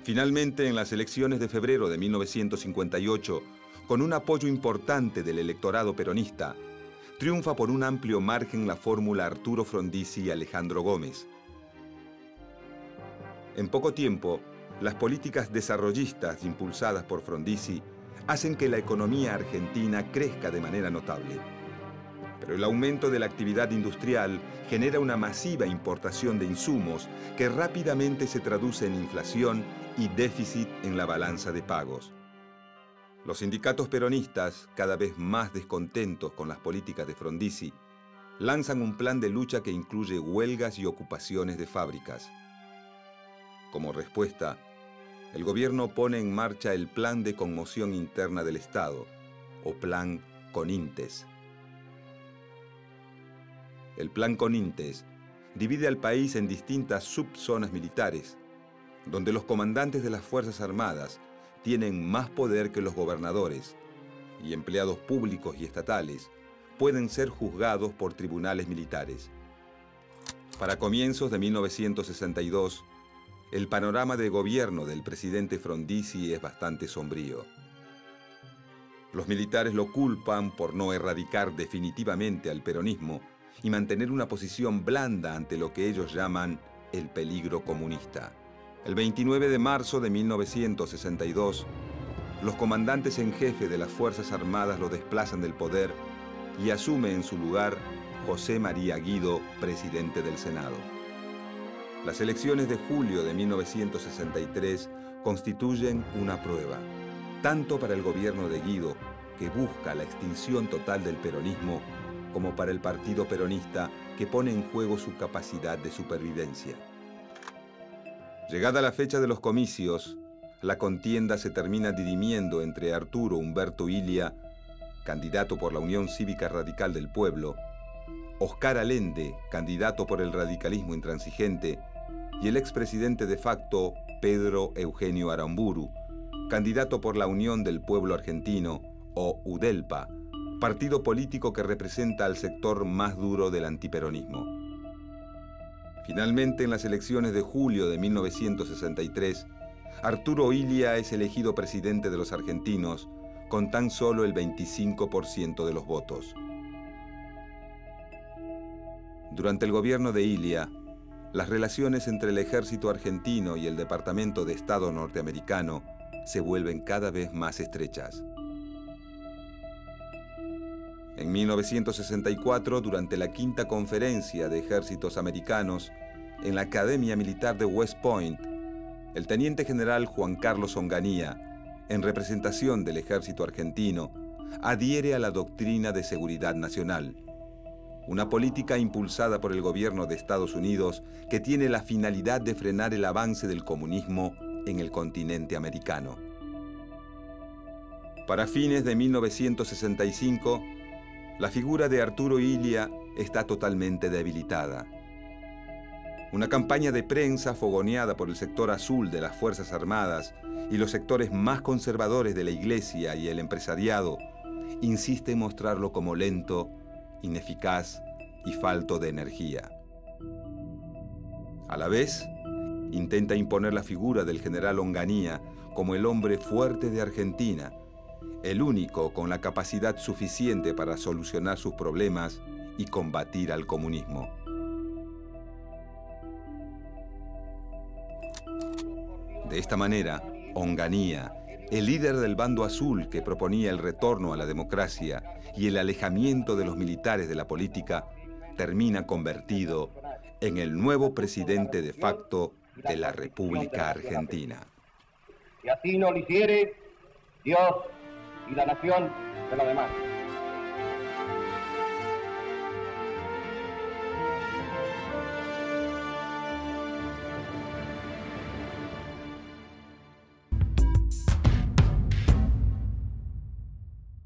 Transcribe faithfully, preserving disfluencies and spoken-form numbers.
Finalmente, en las elecciones de febrero de mil novecientos cincuenta y ocho, con un apoyo importante del electorado peronista, triunfa por un amplio margen la fórmula Arturo Frondizi y Alejandro Gómez. En poco tiempo, las políticas desarrollistas impulsadas por Frondizi hacen que la economía argentina crezca de manera notable. Pero el aumento de la actividad industrial genera una masiva importación de insumos que rápidamente se traduce en inflación y déficit en la balanza de pagos. Los sindicatos peronistas, cada vez más descontentos con las políticas de Frondizi, lanzan un plan de lucha que incluye huelgas y ocupaciones de fábricas. Como respuesta, el gobierno pone en marcha el Plan de Conmoción Interna del Estado, o Plan Conintes. El Plan Conintes divide al país en distintas subzonas militares, donde los comandantes de las Fuerzas Armadas tienen más poder que los gobernadores, y empleados públicos y estatales pueden ser juzgados por tribunales militares. Para comienzos de mil novecientos sesenta y dos, el panorama de gobierno del presidente Frondizi es bastante sombrío. Los militares lo culpan por no erradicar definitivamente al peronismo y mantener una posición blanda ante lo que ellos llaman el peligro comunista. El veintinueve de marzo de mil novecientos sesenta y dos, los comandantes en jefe de las Fuerzas Armadas lo desplazan del poder y asume en su lugar José María Guido, presidente del Senado. Las elecciones de julio de mil novecientos sesenta y tres constituyen una prueba, tanto para el gobierno de Guido, que busca la extinción total del peronismo, como para el Partido Peronista, que pone en juego su capacidad de supervivencia. Llegada la fecha de los comicios, la contienda se termina dirimiendo entre Arturo Humberto Ilia, candidato por la Unión Cívica Radical del Pueblo, Oscar Allende, candidato por el radicalismo intransigente, y el expresidente de facto Pedro Eugenio Aramburu, candidato por la Unión del Pueblo Argentino, o UDELPA, partido político que representa al sector más duro del antiperonismo. Finalmente, en las elecciones de julio de mil novecientos sesenta y tres, Arturo Ilia es elegido presidente de los argentinos con tan solo el veinticinco por ciento de los votos. Durante el gobierno de Ilia, las relaciones entre el ejército argentino y el Departamento de Estado norteamericano se vuelven cada vez más estrechas. En mil novecientos sesenta y cuatro, durante la quinta conferencia de ejércitos americanos en la Academia Militar de West Point, el teniente general Juan Carlos Onganía, en representación del ejército argentino, adhiere a la doctrina de seguridad nacional, una política impulsada por el gobierno de Estados Unidos que tiene la finalidad de frenar el avance del comunismo en el continente americano. Para fines de mil novecientos sesenta y cinco, la figura de Arturo Ilia está totalmente debilitada. Una campaña de prensa fogoneada por el sector azul de las Fuerzas Armadas y los sectores más conservadores de la Iglesia y el empresariado insiste en mostrarlo como lento, ineficaz y falto de energía. A la vez, intenta imponer la figura del general Onganía como el hombre fuerte de Argentina, el único con la capacidad suficiente para solucionar sus problemas y combatir al comunismo. De esta manera, Onganía, el líder del bando azul que proponía el retorno a la democracia y el alejamiento de los militares de la política, termina convertido en el nuevo presidente de facto de la República Argentina. Si así no lo hiciere, Dios y la nación se lo demanda.